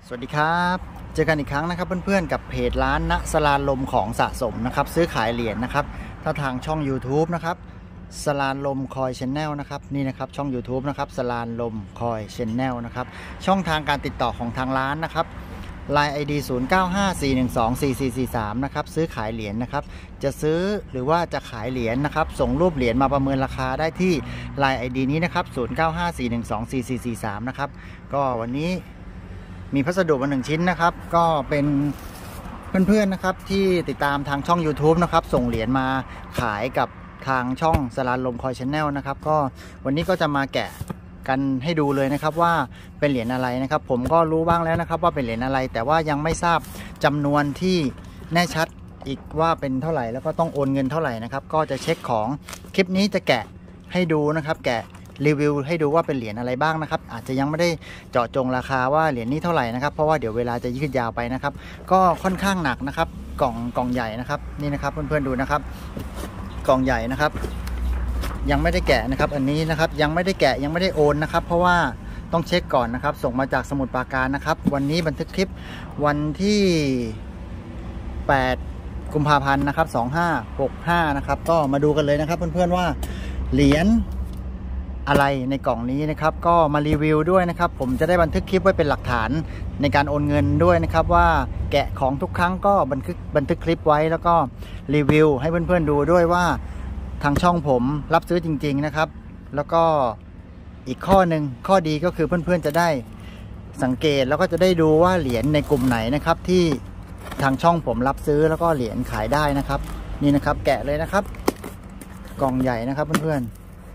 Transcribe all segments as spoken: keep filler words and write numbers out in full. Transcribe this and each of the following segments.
สวัสดีครับเจอกันอีกครั้งนะครับเพื่อนๆกับเพจร้านณสลานลมของสะสมนะครับซื้อขายเหรียญนะครับถ้าทางช่อง YouTube นะครับสลานลมคอยชแนลนะครับนี่นะครับช่อง YouTube นะครับสลานลมคอยชแนลนะครับช่องทางการติดต่อของทางร้านนะครับ ไลน์ ไอ ดี ศูนย์ เก้า ห้า สี่ หนึ่ง สอง สี่ สี่ สี่ สามนะครับซื้อขายเหรียญนะครับจะซื้อหรือว่าจะขายเหรียญนะครับส่งรูปเหรียญมาประเมินราคาได้ที่ ไลน์ ไอ ดี นี้นะครับศูนย์ เก้า ห้า สี่ หนึ่ง สอง สี่ สี่ สี่ สามนะครับก็วันนี้มีพัสดุมาหนึ่งชิ้นนะครับก็เป็นเพื่อนๆนะครับที่ติดตามทางช่อง YouTube นะครับส่งเหรียญมาขายกับทางช่องสลานลมคอยชแนลนะครับก็วันนี้ก็จะมาแกะกันให้ดูเลยนะครับว่าเป็นเหรียญอะไรนะครับผมก็รู้บ้างแล้วนะครับว่าเป็นเหรียญอะไรแต่ว่ายังไม่ทราบจำนวนที่แน่ชัดอีกว่าเป็นเท่าไหร่แล้วก็ต้องโอนเงินเท่าไหร่นะครับก็จะเช็คของคลิปนี้จะแกะให้ดูนะครับแกะรีวิวให้ดูว่าเป็นเหรียญอะไรบ้างนะครับอาจจะยังไม่ได้เจาะจงราคาว่าเหรียญนี้เท่าไหร่นะครับเพราะว่าเดี๋ยวเวลาจะยืดยาวไปนะครับก็ค่อนข้างหนักนะครับกล่องกล่องใหญ่นะครับนี่นะครับเพื่อนๆดูนะครับกล่องใหญ่นะครับยังไม่ได้แกะนะครับอันนี้นะครับยังไม่ได้แกะยังไม่ได้โอนนะครับเพราะว่าต้องเช็คก่อนนะครับส่งมาจากสมุทรปราการนะครับวันนี้บันทึกคลิปวันที่แปดกุมภาพันธ์นะครับสองห้าหกห้านะครับก็มาดูกันเลยนะครับเพื่อนๆว่าเหรียญอะไรในกล่องนี้นะครับก็มารีวิวด้วยนะครับผมจะได้บันทึกคลิปไว้เป็นหลักฐานในการโอนเงินด้วยนะครับว่าแกะของทุกครั้งก็บันทึกบันทึกคลิปไว้แล้วก็รีวิวให้เพื่อนๆดูด้วยว่าทางช่องผมรับซื้อจริงๆนะครับแล้วก็อีกข้อหนึ่งข้อดีก็คือเพื่อนๆจะได้สังเกตแล้วก็จะได้ดูว่าเหรียญในกลุ่มไหนนะครับที่ทางช่องผมรับซื้อแล้วก็เหรียญขายได้นะครับนี่นะครับแกะเลยนะครับกล่องใหญ่นะครับเพื่อนๆ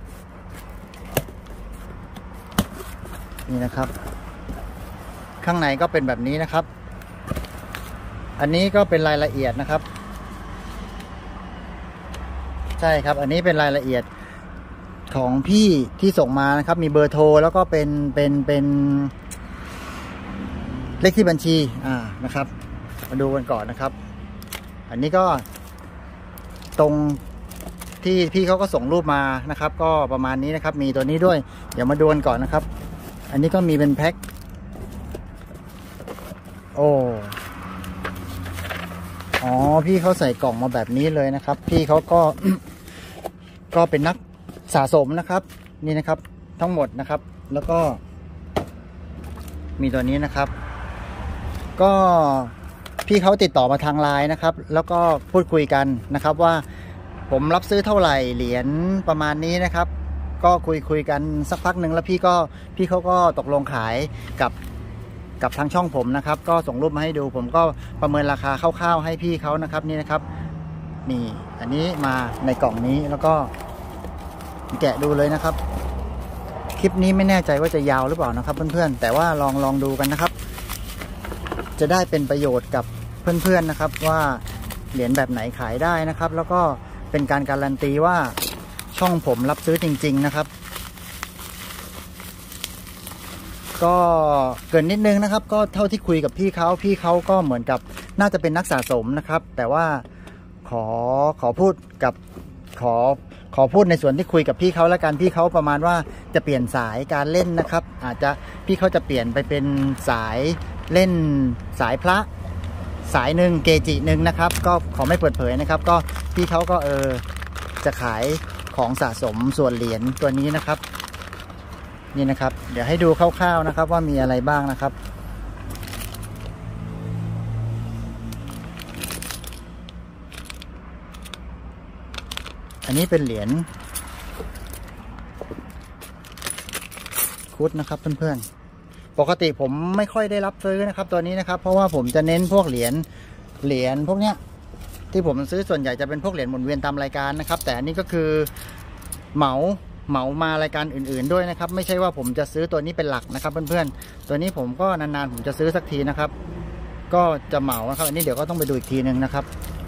นี่นะครับข้างในก็เป็นแบบนี้นะครับอันนี้ก็เป็นรายละเอียดนะครับใช่ครับอันนี้เป็นรายละเอียดของพี่ที่ส่งมานะครับมีเบอร์โทรแล้วก็เป็นเป็นเป็นเลขที่บัญชีอ่านะครับมาดูกันก่อนนะครับอันนี้ก็ตรงที่พี่เขาก็ส่งรูปมานะครับก็ประมาณนี้นะครับมีตัวนี้ด้วยเดี๋ยวมาดูกันก่อนนะครับอันนี้ก็มีเป็นแพ็คโอ้อ๋อพี่เขาใส่กล่องมาแบบนี้เลยนะครับพี่เขาก็ ก็เป็นนักสะสมนะครับนี่นะครับทั้งหมดนะครับแล้วก็มีตัวนี้นะครับก็พี่เขาติดต่อมาทางไลน์นะครับแล้วก็พูดคุยกันนะครับว่าผมรับซื้อเท่าไหร่เหรียญประมาณนี้นะครับก็คุยคุยกันสักพักหนึ่งแล้วพี่ก็พี่เขาก็ตกลงขายกับกับทางช่องผมนะครับก็ส่งรูปมาให้ดูผมก็ประเมินราคาคร่าวๆให้พี่เขานะครับนี่นะครับนี่อันนี้มาในกล่องนี้แล้วก็แกะดูเลยนะครับคลิปนี้ไม่แน่ใจว่าจะยาวหรือเปล่านะครับเพื่อนๆแต่ว่าลองลองดูกันนะครับจะได้เป็นประโยชน์กับเพื่อนๆนะครับว่าเหรียญแบบไหนขายได้นะครับแล้วก็เป็นการการันตีว่าช่องผมรับซื้อจริงๆนะครับก็เกินนิดนึงนะครับก็เท่าที่คุยกับพี่เขาพี่เขาก็เหมือนกับน่าจะเป็นนักสะสมนะครับแต่ว่าขอขอพูดกับขอขอพูดในส่วนที่คุยกับพี่เขาแล้วกันพี่เขาประมาณว่าจะเปลี่ยนสายการเล่นนะครับอาจจะพี่เขาจะเปลี่ยนไปเป็นสายเล่นสายพระสายหนึ่งเกจิหนึ่งนะครับก็ขอไม่เปิดเผยนะครับก็พี่เขาก็เออจะขายของสะสมส่วนเหรียญตัวนี้นะครับนี่นะครับเดี๋ยวให้ดูคร่าวๆนะครับว่ามีอะไรบ้างนะครับอันนี้เป็นเหรียญคุดนะครับเพื่อนๆปกติผมไม่ค่อยได้รับซื้อนะครับตัวนี้นะครับเพราะว่าผมจะเน้นพวกเหรียญเหรียญพวกเนี้ยที่ผมซื้อส่วนใหญ่จะเป็นพวกเหรียญหมุนเวียนตามรายการนะครับแต่อันนี้ก็คือเหมาเหมามารายการอื่นๆด้วยนะครับไม่ใช่ว่าผมจะซื้อตัวนี้เป็นหลักนะครับเพื่อนๆตัวนี้ผมก็นานๆผมจะซื้อสักทีนะครับก็จะเหมานะครับอันนี้เดี๋ยวก็ต้องไปดูอีกทีนึงนะครับ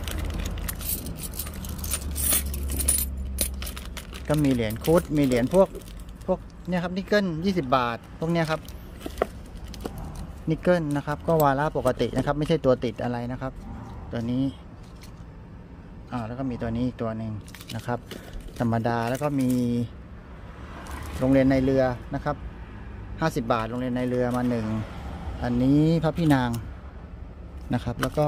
ก็มีเหรียญคุดมีเหรียญพวกพวกเนี่ยครับนิกเกิลยี่สิบบาทพวกเนี้ยครับนิกเกิลนะครับก็วาระปกตินะครับไม่ใช่ตัวติดอะไรนะครับตัวนี้อ่าแล้วก็มีตัวนี้อีกตัวหนึ่งนะครับธรรมดาแล้วก็มีโรงเรียนในเรือนะครับห้าสิบบาทโรงเรียนในเรือมาหนึ่งอันนี้พระพี่นางนะครับ แล้วก็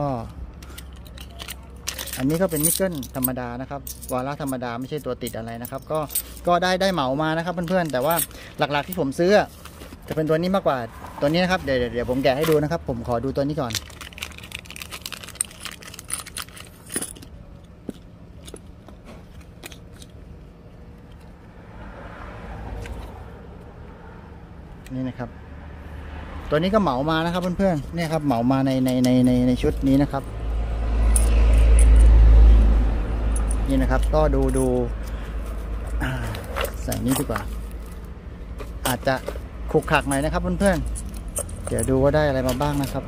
อันนี้ก็เป็นนิกเกิลธรรมดานะครับวาระธรรมดาไม่ใช่ตัวติดอะไรนะครับ ก็ก็ได้ได้เหมามานะครับเพื่อนๆแต่ว่าหลักๆที่ผมซื้อจะเป็นตัวนี้มากกว่าตัวนี้นะครับเดี๋ยวเดี๋ยวผมแกะให้ดูนะครับผมขอดูตัวนี้ก่อนนี่นะครับตัวนี้ก็เหมามานะครับเพื่อนๆเนี่ยครับเหมามาในในในในในชุดนี้นะครับนี่นะครับก็ดูดูใส่นี้ดีกว่าอาจจะขรุกขลักหน่อยนะครับเพื่อนๆเดี๋ยวดูว่าได้อะไรมาบ้างนะครับ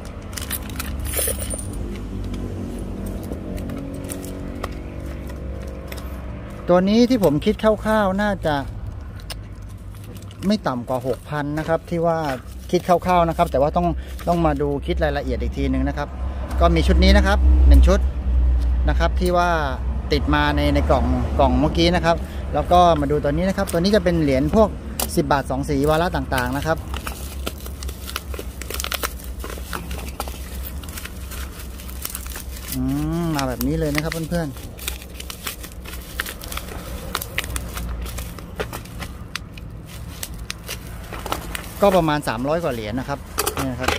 ตัวนี้ที่ผมคิดคร่าวๆน่าจะไม่ต่ำกว่า หกพัน นะครับที่ว่าคิดคร่าวๆนะครับแต่ว่าต้องต้องมาดูคิดรายละเอียดอีกทีหนึ่งนะครับก็มีชุดนี้นะครับหนึ่งชุดนะครับที่ว่าติดมาในในกล่องกล่องเมื่อกี้นะครับแล้วก็มาดูตัวนี้นะครับตัวนี้จะเป็นเหรียญพวกสิบบาทสองสีวาระต่างๆนะครับอืมมาแบบนี้เลยนะครับเพื่อนๆก็ประมาณสามร้อยกว่าเหรียญนะครับนี่นะครับ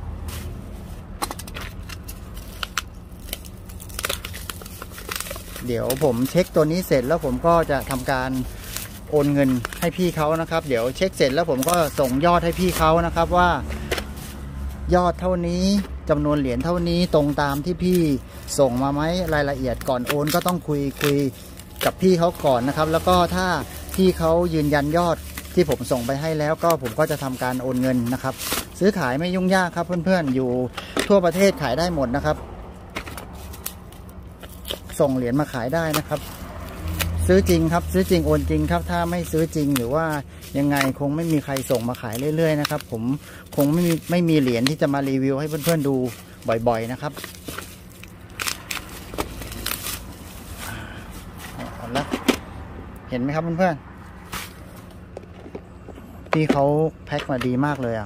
เดี๋ยวผมเช็คตัวนี้เสร็จแล้วผมก็จะทำการโอนเงินให้พี่เขานะครับเดี๋ยวเช็คเสร็จแล้วผมก็ส่งยอดให้พี่เขานะครับว่ายอดเท่านี้จำนวนเหรียญเท่านี้ตรงตามที่พี่ส่งมาไหมรายละเอียดก่อนโอนก็ต้องคุยคุยกับพี่เขาก่อนนะครับแล้วก็ถ้าพี่เขายืนยันยอดที่ผมส่งไปให้แล้วก็ผมก็จะทำการโอนเงินนะครับซื้อขายไม่ยุ่งยากครับเพื่อนๆอยู่ทั่วประเทศขายได้หมดนะครับส่งเหรียญมาขายได้นะครับซื้อจริงครับซื้อจริงโอนจริงครับถ้าไม่ซื้อจริงหรือว่ายังไงคงไม่มีใครส่งมาขายเรื่อยๆนะครับผมคงไม่มีไม่มีเหรียญที่จะมารีวิวให้เพื่อนๆดูบ่อยๆนะครับเอาละเห็นไหมครับเพื่อนๆพี่เขาแพ็คมาดีมากเลยอ่ะ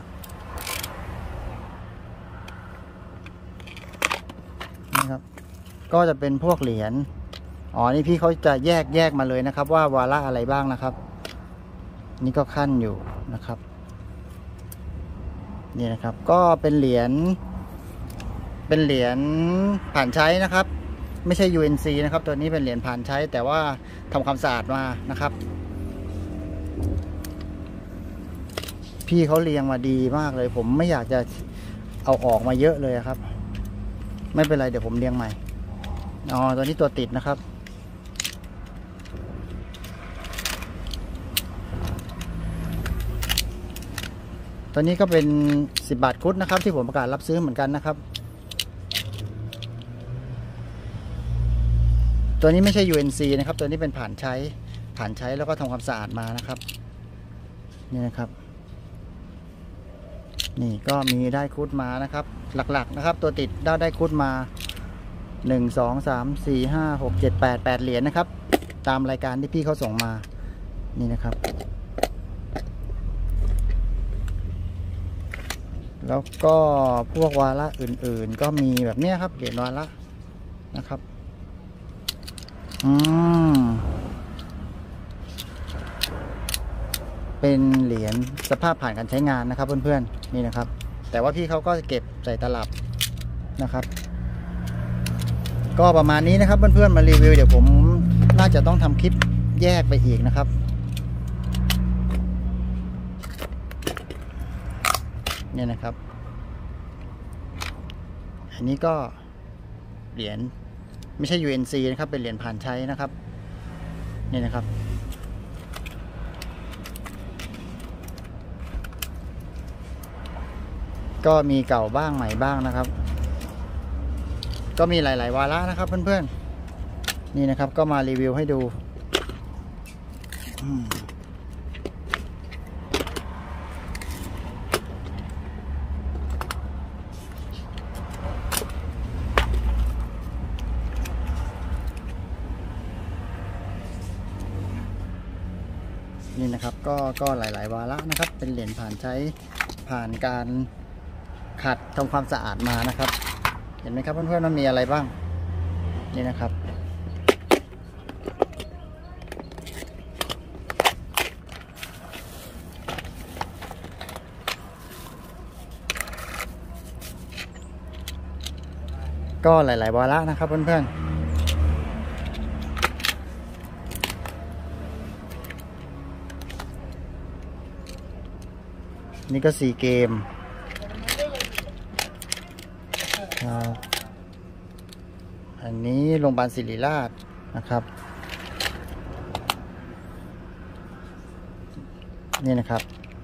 นี่ครับก็จะเป็นพวกเหรียญอ๋อนี่พี่เขาจะแยกแยกมาเลยนะครับว่าวาระอะไรบ้างนะครับนี่ก็ขั้นอยู่นะครับนี่นะครับก็เป็นเหรียญเป็นเหรียญผ่านใช้นะครับไม่ใช่ ยู เอ็น ซี นะครับตัวนี้เป็นเหรียญผ่านใช้แต่ว่าทำความสะอาดมานะครับพี่เขาเรียงมาดีมากเลยผมไม่อยากจะเอาออกมาเยอะเลยครับไม่เป็นไรเดี๋ยวผมเรียงใหม่อ๋อตัวนี้ตัวติดนะครับตัวนี้ก็เป็นสิบบาทคุดนะครับที่ผมประกาศรับซื้อเหมือนกันนะครับตัวนี้ไม่ใช่ ยู เอ็น ซี นะครับตัวนี้เป็นผ่านใช้ผ่านใช้แล้วก็ทำความสะอาดมานะครับนี่นะครับนี่ก็มีได้คุดมานะครับหลักๆนะครับตัวติดได้ได้คุดมาหนึ่ง สอง สาม สี่ ห้า หก เจ็ด แปด แปดเหรียญนะครับตามรายการที่พี่เขาส่งมานี่นะครับแล้วก็พวกวาระอื่นๆก็มีแบบนี้ครับเหรียญวาระนะครับอืมเป็นเหรียญสภาพผ่านการใช้งานนะครับเพื่อนๆนี่นะครับแต่ว่าพี่เขาก็เก็บใส่ตลับนะครับก็ประมาณนี้นะครับเพื่อนๆมารีวิวเดี๋ยวผมน่าจะต้องทำคลิปแยกไปอีกนะครับเนี่ยนะครับอันนี้ก็เหรียญไม่ใช่ ยู เอ็น ซี นะครับเป็นเหรียญผ่านใช้นะครับนี่นะครับก็มีเก่าบ้างใหม่บ้างนะครับก็มีหลายๆวาระนะครับเพื่อนๆนี่นะครับก็มารีวิวให้ดูนี่นะครับก็ก็หลายๆวาระนะครับเป็นเหรียญผ่านใช้ผ่านการขัดทำความสะอาดมานะครับเห็นไหมครับเพื่อนๆมันมีอะไรบ้างนี่นะครับก็หลายๆวาระนะครับเพื่อนๆนี่ก็สี่เกมครับอันนี้โรงพยาบาลศิริราชนะครับนี่นะครับ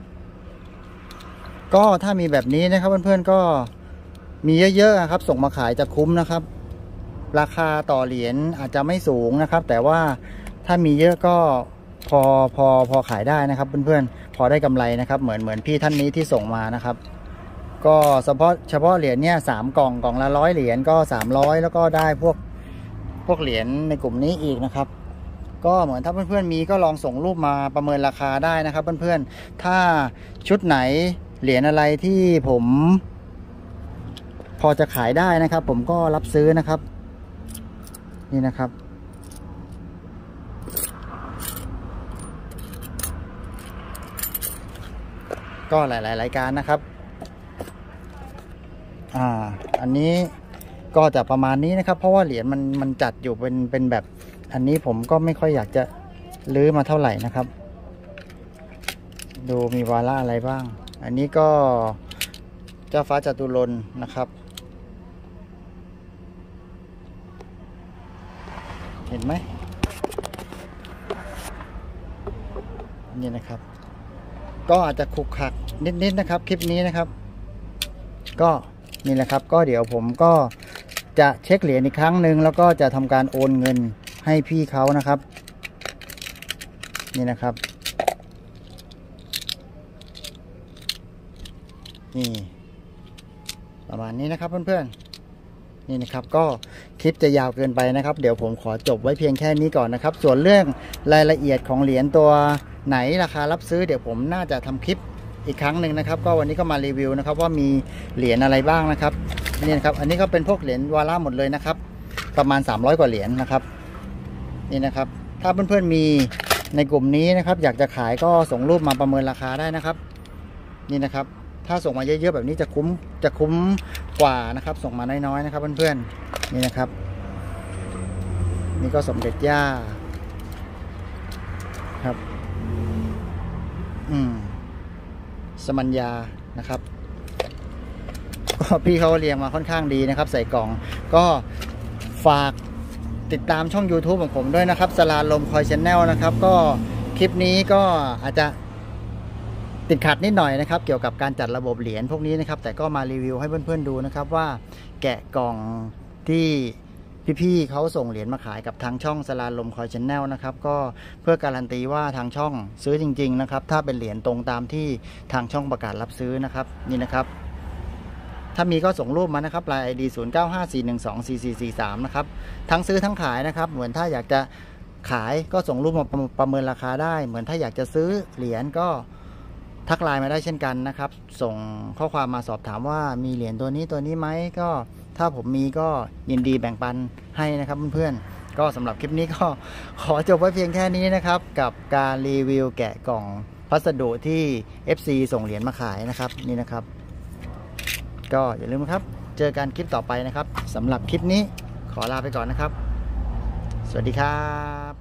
ก็ถ้ามีแบบนี้นะครับเพื่อนๆก็มีเยอะๆครับส่งมาขายจะคุ้มนะครับราคาต่อเหรียญอาจจะไม่สูงนะครับแต่ว่าถ้ามีเยอะก็พอพอพอขายได้นะครับเพื่อนๆพอได้กำไรนะครับเหมือนเหมือนพี่ท่านนี้ที่ส่งมานะครับก็เฉพาะเฉพาะเหรียญเนี่ยสามกล่องกล่องละร้อยเหรียญก็สามร้อยแล้วก็ได้พวกพวกเหรียญในกลุ่มนี้อีกนะครับก็เหมือนถ้าเพื่อนๆมีก็ลองส่งรูปมาประเมินราคาได้นะครับเพื่อนๆถ้าชุดไหนเหรียญอะไรที่ผมพอจะขายได้นะครับผมก็รับซื้อนะครับนี่นะครับก็หลายๆรายการนะครับอ่าอันนี้ก็จะประมาณนี้นะครับเพราะว่าเหรียญมันมันจัดอยู่เป็นเป็นแบบอันนี้ผมก็ไม่ค่อยอยากจะลื้อมาเท่าไหร่นะครับดูมีวาระอะไรบ้างอันนี้ก็เจ้าฟ้าจตุรนต์นะครับเห็นไหมนี่นะครับก็อาจจะขรุกขลักนิดๆนะครับคลิปนี้นะครับก็นี่แหละครับก็เดี๋ยวผมก็จะเช็คเหรียญอีกครั้งหนึ่งแล้วก็จะทำการโอนเงินให้พี่เขานะครับนี่นะครับนี่ประมาณนี้นะครับเพื่อนๆนี่นะครับก็คลิปจะยาวเกินไปนะครับเดี๋ยวผมขอจบไว้เพียงแค่นี้ก่อนนะครับส่วนเรื่องรายละเอียดของเหรียญตัวไหนราคารับซื้อเดี๋ยวผมน่าจะทำคลิปอีกครั้งหนึ่งนะครับก็วันนี้ก็มารีวิวนะครับว่ามีเหรียญอะไรบ้างนะครับนี่นะครับอันนี้ก็เป็นพวกเหรียญวาระหมดเลยนะครับประมาณสามร้อยกว่าเหรียญนะครับนี่นะครับถ้าเพื่อนๆมีในกลุ่มนี้นะครับอยากจะขายก็ส่งรูปมาประเมินราคาได้นะครับนี่นะครับถ้าส่งมาเยอะๆแบบนี้จะคุ้มจะคุ้มกว่านะครับส่งมาน้อยๆนะครับเพื่อนๆนี่นะครับนี่ก็สมเด็จย่าครับอืมสมัญญานะครับก็พี่เขาเรียงมาค่อนข้างดีนะครับใส่กล่องก็ฝากติดตามช่อง YouTube ของผมด้วยนะครับสลาลมคอยชแนลนะครับก็คลิปนี้ก็อาจจะติดขัดนิดหน่อยนะครับเกี่ยวกับการจัดระบบเหรียญพวกนี้นะครับแต่ก็มารีวิวให้เพื่อนๆดูนะครับว่าแกะกล่องที่พี่ๆเขาส่งเหรียญมาขายกับทางช่องสลาลมคอยชแนลนะครับก็เพื่อการันตีว่าทางช่องซื้อจริงๆนะครับถ้าเป็นเหรียญตรงตามที่ทางช่องประกาศรับซื้อนะครับนี่นะครับถ้ามีก็ส่งรูปมานะครับราย ไอ ดี ศูนย์ เก้า ห้า สี่ หนึ่ง สอง สี่ สี่ สี่ สามนะครับทั้งซื้อทั้งขายนะครับเหมือนถ้าอยากจะขายก็ส่งรูปมาประเมินราคาได้เหมือนถ้าอยากจะซื้อเหรียญก็ทักไลน์มาได้เช่นกันนะครับส่งข้อความมาสอบถามว่ามีเหรียญตัวนี้ตัวนี้ไหมก็ถ้าผมมีก็ยินดีแบ่งปันให้นะครับเพื่อนๆก็สำหรับคลิปนี้ก็ขอจบไว้เพียงแค่นี้นะครับกับการรีวิวแกะกล่องพัสดุที่ เอฟ ซี ส่งเหรียญมาขายนะครับนี่นะครับก็อย่าลืมครับเจอกันคลิปต่อไปนะครับสำหรับคลิปนี้ขอลาไปก่อนนะครับสวัสดีครับ